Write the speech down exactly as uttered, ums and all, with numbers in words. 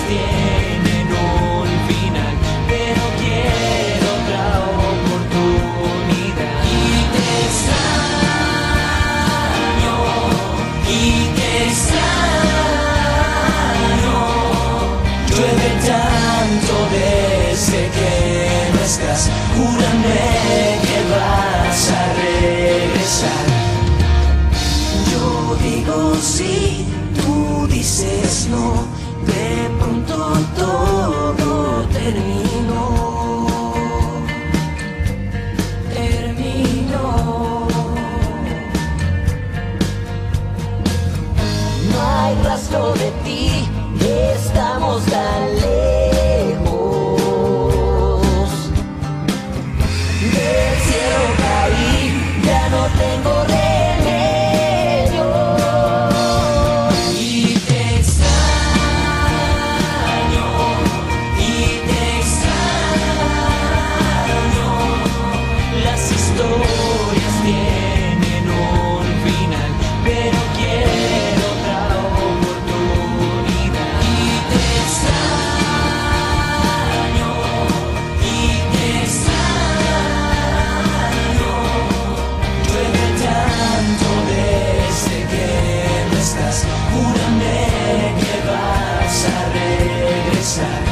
tienen un final, pero quiero otra oportunidad. Y te extraño, y te extraño. Llueve tanto desde que no estás. Júrame que vas a regresar. Yo digo sí, tú dices no. De pronto todo terminó. Terminó. No hay rastro de ti, estamos tan lejos. Del cielo caí, ya no tengo remedio. Y te extraño, y te extraño. Las historias tienen un final, pero quiero otra oportunidad. Y te extraño, y te extraño. Llueve tanto desde que no estás. Júrame que vas a regresar.